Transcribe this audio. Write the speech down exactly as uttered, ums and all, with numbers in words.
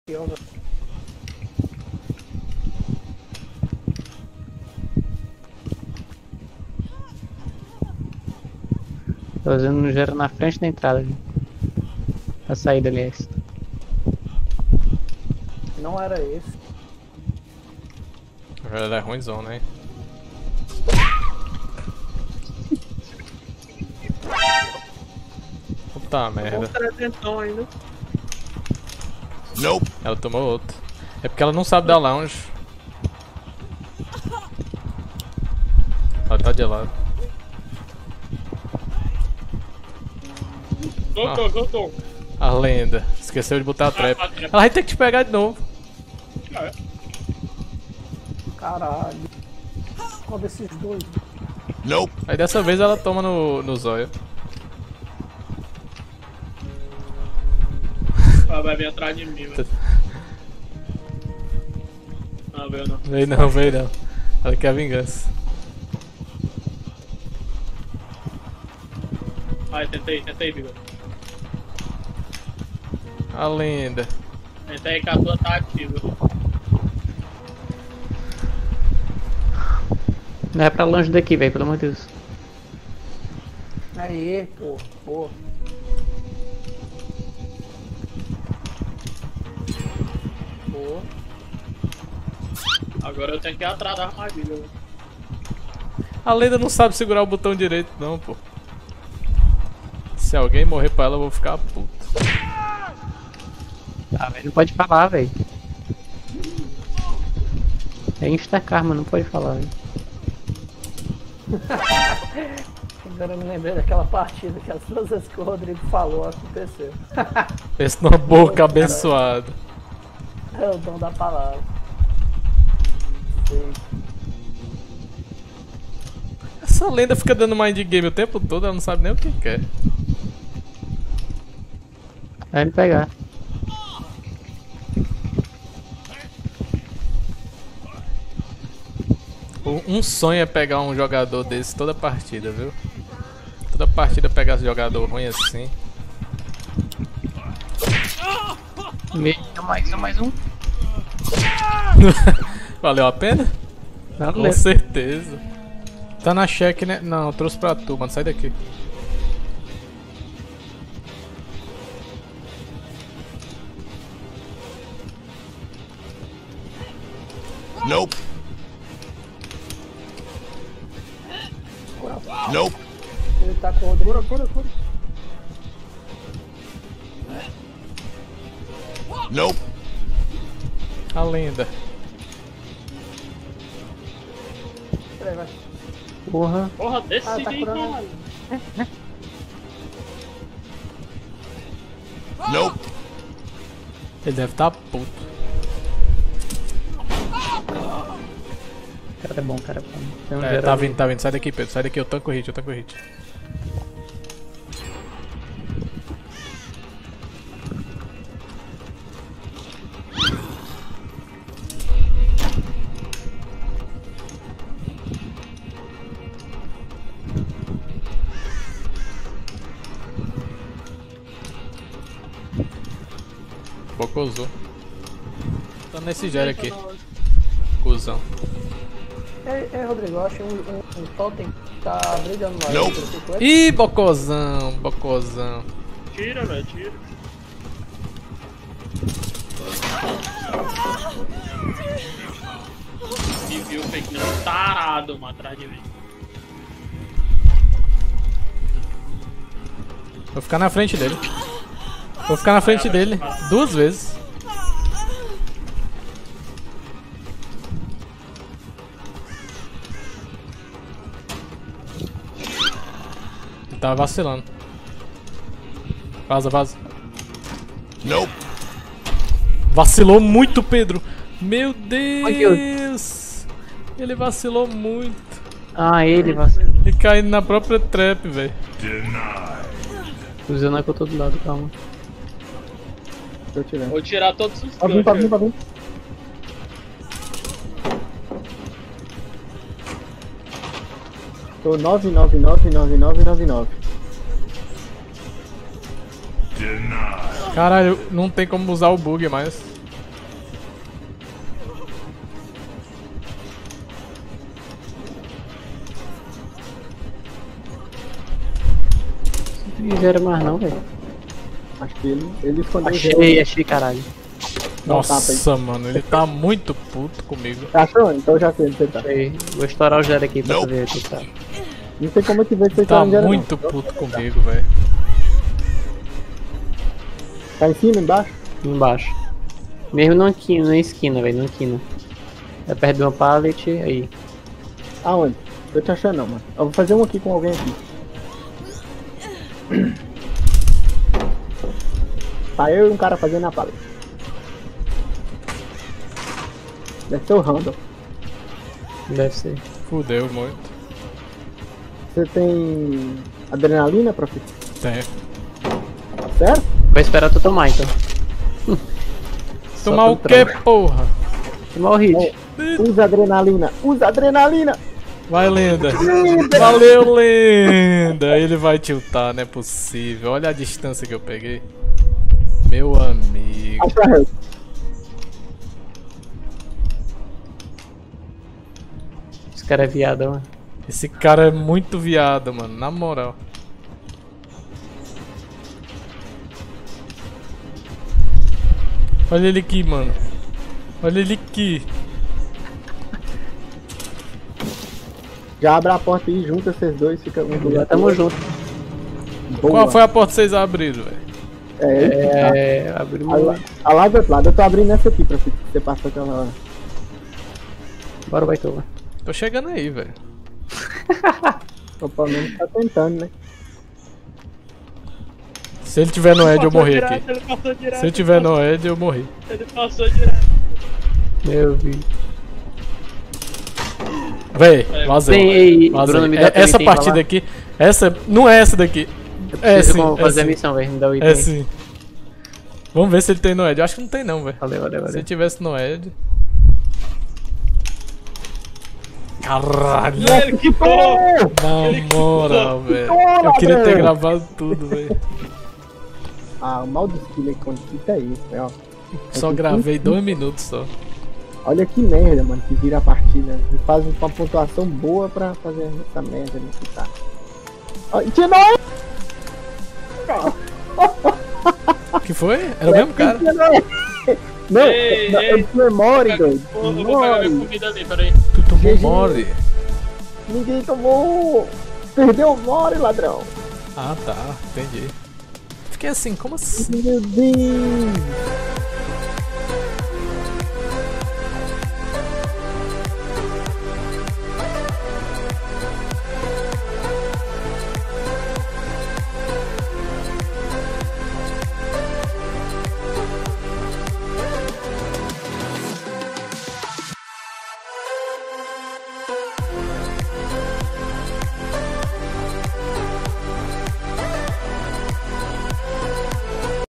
Tô fazendo um gero na frente da entrada ali. A saída, aliás. Não era esse. Ela é ruimzão, né? Puta merda. Trezentão ainda. Nope. Ela tomou outro. É porque ela não sabe dar lounge. Ela tá de lado. Voltou, voltou. A lenda. Esqueceu de botar a trap. Ela vai ter que te pegar de novo. Caralho. Qual desses dois? Nope. Aí dessa vez ela toma no, no zóio. Ela vai vir atrás de mim, velho. Não, veio não. Veio não, veio não. Ela quer a vingança. Vai, tentei, tentei, Bigode. A lenda. Tentei que a tua tá ativa. Não é pra longe daqui, velho, pelo amor de Deus. Aê, pô, pô. Pô. Agora eu tenho que ir atrás da armadilha, velho. A lenda não sabe segurar o botão direito não, pô. Se alguém morrer pra ela, eu vou ficar puto. Ah, velho, não pode falar, velho. É insta-karma, não pode falar, velho. Agora eu me lembrei daquela partida que as duas vezes que o Rodrigo falou aconteceu. Pensa numa boca abençoada. É o dom da palavra. Sei. Essa lenda fica dando mind game o tempo todo, ela não sabe nem o que quer. Vai me pegar. Um sonho é pegar um jogador desse toda partida, viu? Toda partida pegar esse jogador ruim assim. Meio, mais um, mais um. Valeu a pena? Valeu. Com certeza. Tá na cheque, né? Não, eu trouxe pra tu, mano. Sai daqui. Nope. Nope. Ele tá com o Rodrigo. Cura, cura, cura. Nope. A lenda. Peraí, vai. Porra. Porra, desse ah, tá aí, caralho. Nope. Ele deve tá puto. O cara é bom, cara é bom. Tem um É, tá vindo, tá vindo. Sai daqui, Pedro. Sai daqui, eu tanco o hit, eu tanco o hit. Bocozou. Tá nesse gel aqui. Cusão. É, é, Rodrigo, eu acho um, um, um totem que tá brilhando lá. Nope. Ih, bocozão, bocozão. Tira, velho, tira. Me viu fake news tarado, mano, atrás de mim. Vou ficar na frente dele. Vou ficar na frente dele duas vezes. Ele tava vacilando. Vaza, vaza. Não. Vacilou muito, Pedro. Meu Deus. Ele vacilou muito. Ah, ele vacilou. E caindo na própria trap, velho. Usando a que eu tô do lado, calma. Tô tirando. Vou tirar todos os Tá vindo, tá vindo, tá vindo. Tô nove nove nove nove nove nove nove. Caralho, não tem como usar o bug mais. Não gera mais não, velho. Acho que ele, ele escondeu o Achei, achei, caralho. Dá um tapa aí. Nossa, mano, ele tá muito puto comigo. Achou? Então já sei onde você tá. Achei. Vou estourar o gelo aqui pra tu ver aqui, tá? Não sei como é que vê se você Tá tá onde era, muito não. puto comigo, velho. Tá em cima, embaixo? Embaixo. Mesmo na esquina, na esquina, velho, na esquina. É perto de uma pallet, aí. Aonde? Tô te achando não, mano. Eu vou fazer um aqui com alguém aqui. Tá eu e um cara fazendo a pallet. Deve ser o Randall. Deve ser. Fudeu muito. Você tem adrenalina, prof? Tem. Sério? Vou esperar tu tomar então. Tomar Só o tu que, tranca. porra? Tomar o hit. Oh, usa adrenalina, usa adrenalina! Vai, lenda. Valeu, lenda. Ele vai tiltar, não é possível. Olha a distância que eu peguei. Meu amigo. Acha a Hulk. Esse cara é viado, mano. Esse cara é muito viado, mano. Na moral. Olha ele aqui, mano. Olha ele aqui. Já abre a porta aí, junta vocês dois, fica um do Já lado. tamo junto. Boa. Qual foi a porta que vocês abriram, velho? É, ele que tá. É. Abrimos. A lá, a lá do outro lado, eu tô abrindo essa aqui pra você, você passar aquela hora. Bora, vai tu. Tô chegando aí, velho. O pelo menos tá tentando, né? Se ele tiver no Ed, eu morri direto, aqui. Ele passou direto. Se ele tiver no Ed, eu morri. Ele passou direto. Meu Deus. Véi, vazei. Tem aí, Vazei. Bruno, me dá É- teu essa item partida lá. aqui, essa não é essa daqui. É Preciso sim, como é fazer a sim. missão, velho. Me dá o item. É aí. sim. Vamos ver se ele tem no Ed. Eu acho que não tem não, velho. Valeu, valeu, Se ele valeu. tivesse no Ed. Caralho! Ele que porra! Na moral, velho. Toma, Eu queria ter velho. gravado tudo, velho. Ah, o mal do skill aí, quando fica isso, ó. Só gravei dois minutos só. Olha que merda, mano, que vira a partida. E faz uma pontuação boa pra fazer essa merda ali que tá. Ó, de novo! O que foi? Era o mesmo cara? Não, Ei, não, ei. eu memória, doido. Porra, eu vou pegar minha Memória. comida ali, peraí. Tu tomou G G. mole. Ninguém tomou. Perdeu o more, ladrão. Ah, tá. Entendi. Fiquei assim, como assim? Meu Deus.